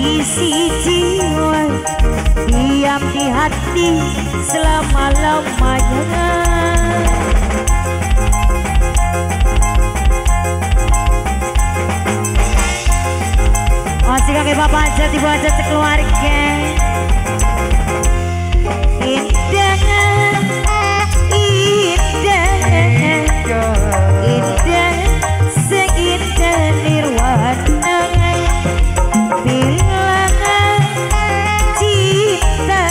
isi jiwa, diam di hati selama-lamanya. Masih kakek bapak aja, ibu aja sekeluarga. Indah, seindah nirwana. Bila cinta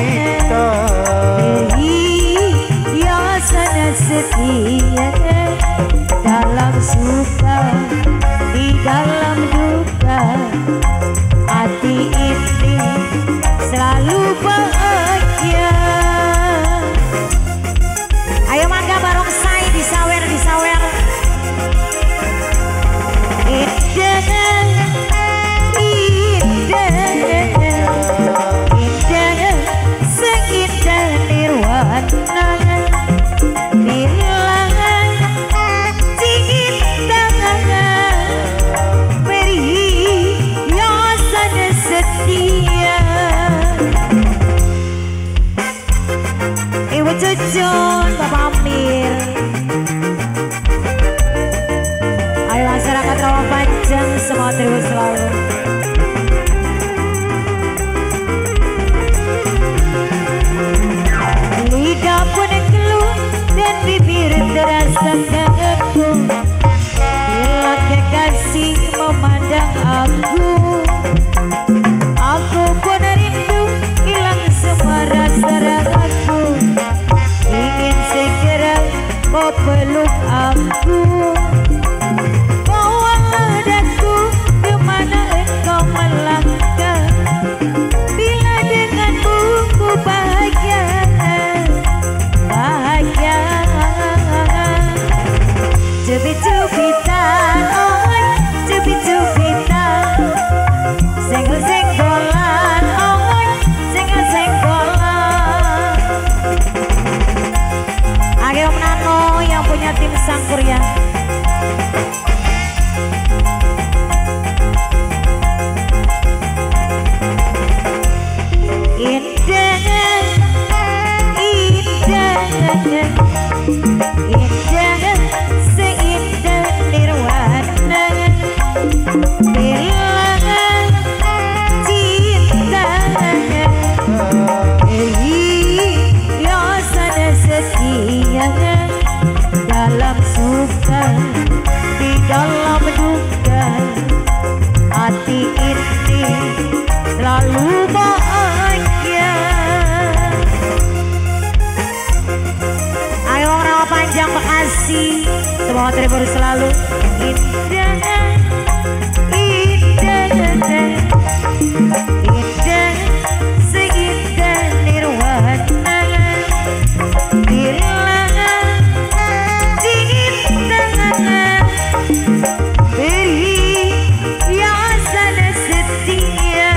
hiasan setia, dalam suka di dalam duka, hati ini selalu bahagia. Ayo mangga barongsai disawer. Indah, seindah nirwana. Bila cinta perhiasan setia. Ibu Cucun, Bapak Amir. Ayo masyarakat Rawapanjang, semua terus selalu. Lidah pun keluh dan bibir terasa kaku, bila kekasih memandang aku pun rindu hilang semua rasa ragu. Ingin segera kau peluk aku, bawa daku kemana engkau melangkah. Bila denganmu ku bahagia. Cubit-cubitan, oh cubit-cubitan, senggol-senggolan, oh senggol-senggolan. Ayo Om Nano yang punya tim Sangkur ya. Indah, seindah nirwana. Bila cinta perhiasan setia, dalam suka di dalam duka, hati ini selalu bahagia. Ayo Rawapanjang Bekasi, semua terhibur selalu. Indah, seindah nirwana. Bila cinta perhiasan setia.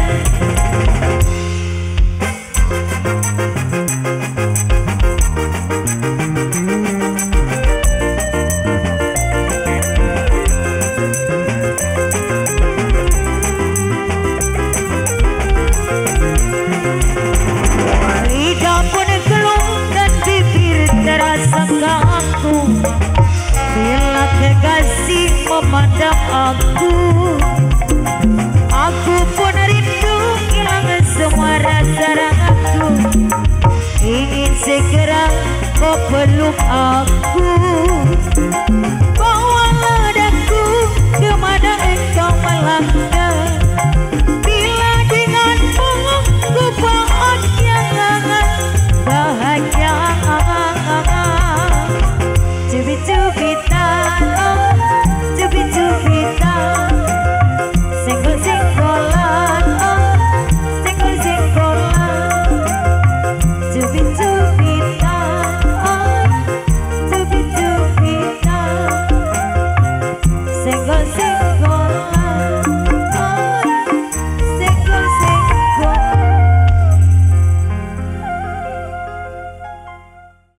Lidah pun keluh dan bibir terasa kaku, bila kekasih memandang aku pun rindu hilang semua rasa ragu. Ingin segera kau peluk aku, bawa daku kemana engkau melangkah.